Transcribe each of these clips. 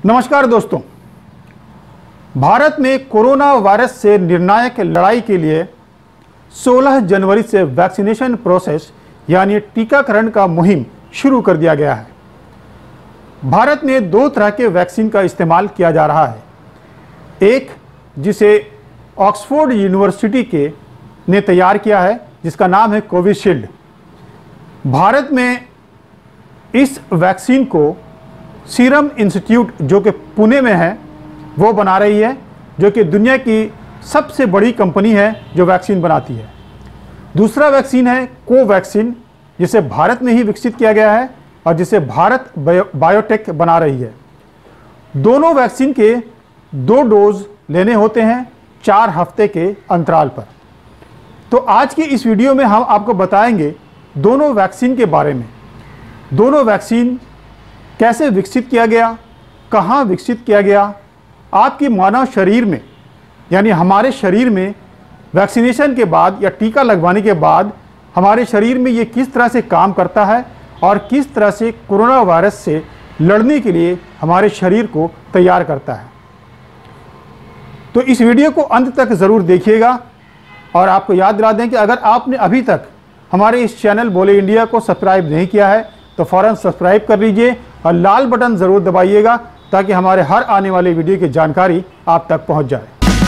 नमस्कार दोस्तों, भारत में कोरोना वायरस से निर्णायक लड़ाई के लिए 16 जनवरी से वैक्सीनेशन प्रोसेस यानी टीकाकरण का मुहिम शुरू कर दिया गया है। भारत में दो तरह के वैक्सीन का इस्तेमाल किया जा रहा है। एक जिसे ऑक्सफोर्ड यूनिवर्सिटी ने तैयार किया है, जिसका नाम है कोविशील्ड। भारत में इस वैक्सीन को सीरम इंस्टीट्यूट जो कि पुणे में है वो बना रही है, जो कि दुनिया की सबसे बड़ी कंपनी है जो वैक्सीन बनाती है। दूसरा वैक्सीन है कोवैक्सीन, जिसे भारत में ही विकसित किया गया है और जिसे भारत बायोटेक बना रही है। दोनों वैक्सीन के 2 डोज लेने होते हैं 4 हफ्ते के अंतराल पर। तो आज की इस वीडियो में हम आपको बताएंगे दोनों वैक्सीन के बारे में। दोनों वैक्सीन कैसे विकसित किया गया, कहाँ विकसित किया गया, आपकी मानव शरीर में यानी हमारे शरीर में वैक्सीनेशन के बाद या टीका लगवाने के बाद हमारे शरीर में ये किस तरह से काम करता है और किस तरह से कोरोना वायरस से लड़ने के लिए हमारे शरीर को तैयार करता है। तो इस वीडियो को अंत तक ज़रूर देखिएगा। और आपको याद दिला दें कि अगर आपने अभी तक हमारे इस चैनल बोले इंडिया को सब्सक्राइब नहीं किया है तो फ़ौरन सब्सक्राइब कर लीजिए और लाल बटन ज़रूर दबाइएगा ताकि हमारे हर आने वाले वीडियो की जानकारी आप तक पहुंच जाए।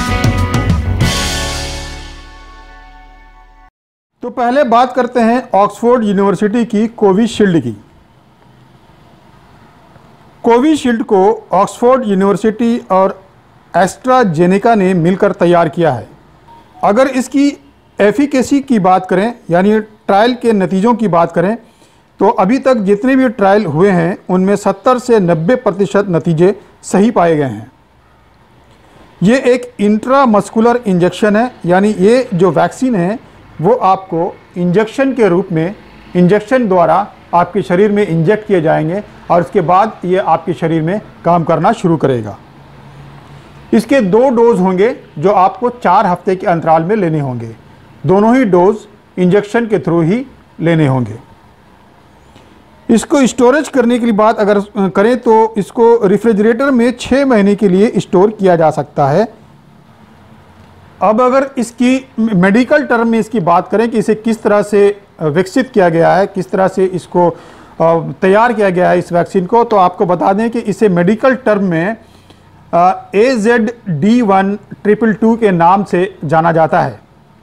तो पहले बात करते हैं ऑक्सफोर्ड यूनिवर्सिटी की कोविशील्ड की। कोविशील्ड को ऑक्सफोर्ड यूनिवर्सिटी और एस्ट्राजेनेका ने मिलकर तैयार किया है। अगर इसकी एफिकेसी की बात करें यानी ट्रायल के नतीजों की बात करें तो अभी तक जितने भी ट्रायल हुए हैं उनमें 70 से 90% नतीजे सही पाए गए हैं। ये एक इंट्रामस्कुलर इंजेक्शन है, यानी ये जो वैक्सीन है वो आपको इंजेक्शन के रूप में इंजेक्शन द्वारा आपके शरीर में इंजेक्ट किए जाएंगे और उसके बाद ये आपके शरीर में काम करना शुरू करेगा। इसके 2 डोज होंगे जो आपको 4 हफ्ते के अंतराल में लेने होंगे। दोनों ही डोज इंजेक्शन के थ्रू ही लेने होंगे। इसको स्टोरेज करने की बात अगर करें तो इसको रेफ्रिजरेटर में 6 महीने के लिए स्टोर किया जा सकता है। अब अगर इसकी मेडिकल टर्म में इसकी बात करें कि इसे किस तरह से विकसित किया गया है, किस तरह से इसको तैयार किया गया है इस वैक्सीन को, तो आपको बता दें कि इसे मेडिकल टर्म में AZD1222 के नाम से जाना जाता है।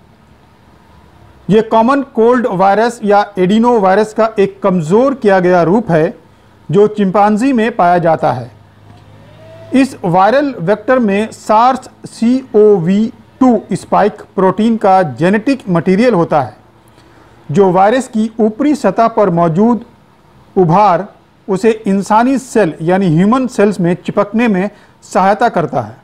ये कॉमन कोल्ड वायरस या एडिनो वायरस का एक कमज़ोर किया गया रूप है जो चिंपांजी में पाया जाता है। इस वायरल वेक्टर में SARS-CoV-2 स्पाइक प्रोटीन का जेनेटिक मटेरियल होता है जो वायरस की ऊपरी सतह पर मौजूद उभार उसे इंसानी सेल यानी ह्यूमन सेल्स में चिपकने में सहायता करता है।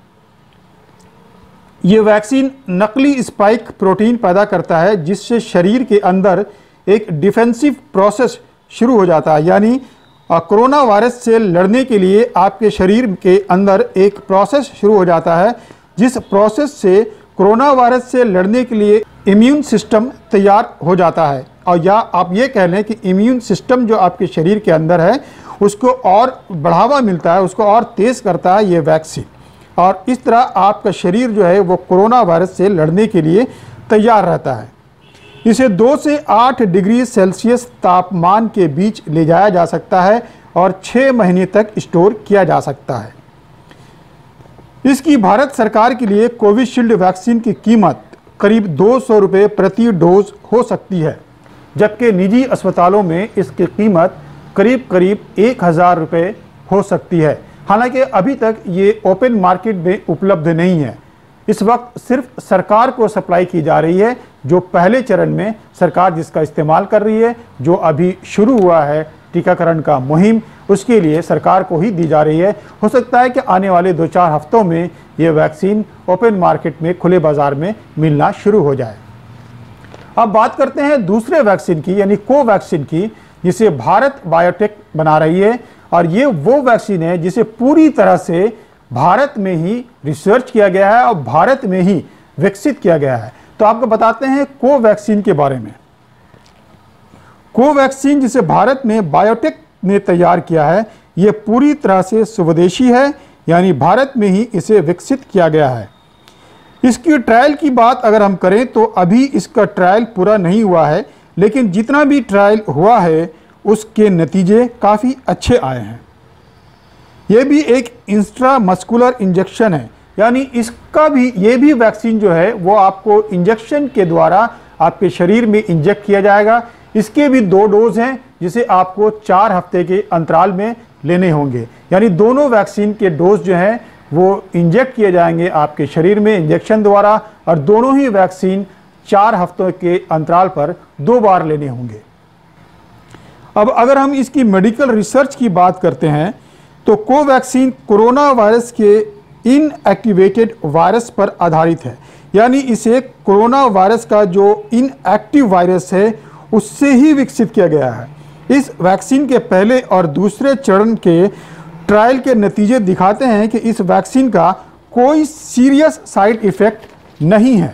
ये वैक्सीन नकली स्पाइक प्रोटीन पैदा करता है जिससे शरीर के अंदर एक डिफेंसिव प्रोसेस शुरू हो जाता है, यानी कोरोना वायरस से लड़ने के लिए आपके शरीर के अंदर एक प्रोसेस शुरू हो जाता है, जिस प्रोसेस से कोरोना वायरस से लड़ने के लिए इम्यून सिस्टम तैयार हो जाता है। और या आप ये कह लें कि इम्यून सिस्टम जो आपके शरीर के अंदर है उसको और बढ़ावा मिलता है, उसको और तेज़ करता है ये वैक्सीन। और इस तरह आपका शरीर जो है वो कोरोना वायरस से लड़ने के लिए तैयार रहता है। इसे 2 से 8 डिग्री सेल्सियस तापमान के बीच ले जाया जा सकता है और 6 महीने तक स्टोर किया जा सकता है। इसकी भारत सरकार के लिए कोविशील्ड वैक्सीन की कीमत करीब 200 रुपये प्रति डोज हो सकती है, जबकि निजी अस्पतालों में इसकी कीमत करीब 1000 रुपये हो सकती है। हालांकि अभी तक ये ओपन मार्केट में उपलब्ध नहीं है। इस वक्त सिर्फ सरकार को सप्लाई की जा रही है, जो पहले चरण में सरकार जिसका इस्तेमाल कर रही है, जो अभी शुरू हुआ है टीकाकरण का मुहिम, उसके लिए सरकार को ही दी जा रही है। हो सकता है कि आने वाले 2-4 हफ्तों में ये वैक्सीन ओपन मार्केट में खुले बाज़ार में मिलना शुरू हो जाए। अब बात करते हैं दूसरे वैक्सीन की यानी कोवैक्सीन की, जिसे भारत बायोटेक बना रही है। और ये वो वैक्सीन है जिसे पूरी तरह से भारत में ही रिसर्च किया गया है और भारत में ही विकसित किया गया है। तो आपको बताते हैं कोवैक्सीन के बारे में। कोवैक्सीन जिसे भारत में बायोटेक ने तैयार किया है, ये पूरी तरह से स्वदेशी है, यानी भारत में ही इसे विकसित किया गया है। इसकी ट्रायल की बात अगर हम करें तो अभी इसका ट्रायल पूरा नहीं हुआ है, लेकिन जितना भी ट्रायल हुआ है उसके नतीजे काफ़ी अच्छे आए हैं। ये भी एक इंट्रामस्कुलर इंजेक्शन है, यानी इसका भी ये भी वैक्सीन जो है वो आपको इंजेक्शन के द्वारा आपके शरीर में इंजेक्ट किया जाएगा। इसके भी 2 डोज हैं जिसे आपको 4 हफ्ते के अंतराल में लेने होंगे, यानी दोनों वैक्सीन के डोज जो हैं वो इंजेक्ट किए जाएंगे आपके शरीर में इंजेक्शन द्वारा, और दोनों ही वैक्सीन 4 हफ्तों के अंतराल पर 2 बार लेने होंगे। अब अगर हम इसकी मेडिकल रिसर्च की बात करते हैं तो कोवैक्सीन कोरोना वायरस के इनएक्टिवेटेड वायरस पर आधारित है, यानी इसे कोरोना वायरस का जो इनएक्टिव वायरस है उससे ही विकसित किया गया है। इस वैक्सीन के पहले और दूसरे चरण के ट्रायल के नतीजे दिखाते हैं कि इस वैक्सीन का कोई सीरियस साइड इफ़ेक्ट नहीं है।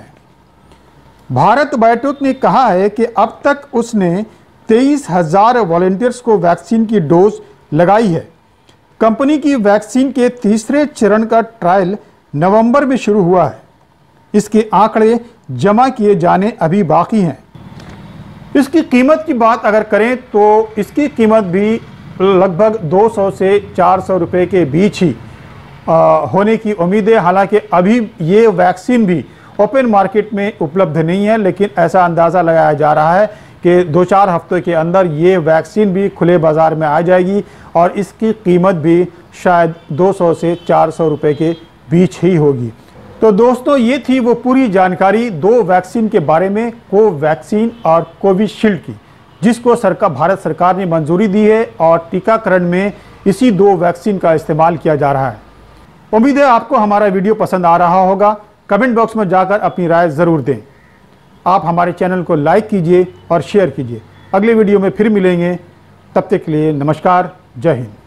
भारत बायोटेक ने कहा है कि अब तक उसने 23,000 वॉलंटियर्स को वैक्सीन की डोज लगाई है। कंपनी की वैक्सीन के तीसरे चरण का ट्रायल नवंबर में शुरू हुआ है। इसके आंकड़े जमा किए जाने अभी बाकी हैं। इसकी कीमत की बात अगर करें तो इसकी कीमत भी लगभग 200 से 400 रुपये के बीच ही होने की उम्मीद है। हालांकि अभी ये वैक्सीन भी ओपन मार्केट में उपलब्ध नहीं है, लेकिन ऐसा अंदाज़ा लगाया जा रहा है कि 2-4 हफ्तों के अंदर ये वैक्सीन भी खुले बाज़ार में आ जाएगी और इसकी कीमत भी शायद 200 से 400 रुपये के बीच ही होगी। तो दोस्तों, ये थी वो पूरी जानकारी 2 वैक्सीन के बारे में, कोवैक्सीन और कोविशील्ड की, जिसको भारत सरकार ने मंजूरी दी है और टीकाकरण में इसी 2 वैक्सीन का इस्तेमाल किया जा रहा है। उम्मीद है आपको हमारा वीडियो पसंद आ रहा होगा। कमेंट बॉक्स में जाकर अपनी राय ज़रूर दें। आप हमारे चैनल को लाइक कीजिए और शेयर कीजिए। अगले वीडियो में फिर मिलेंगे, तब तक के लिए नमस्कार, जय हिंद।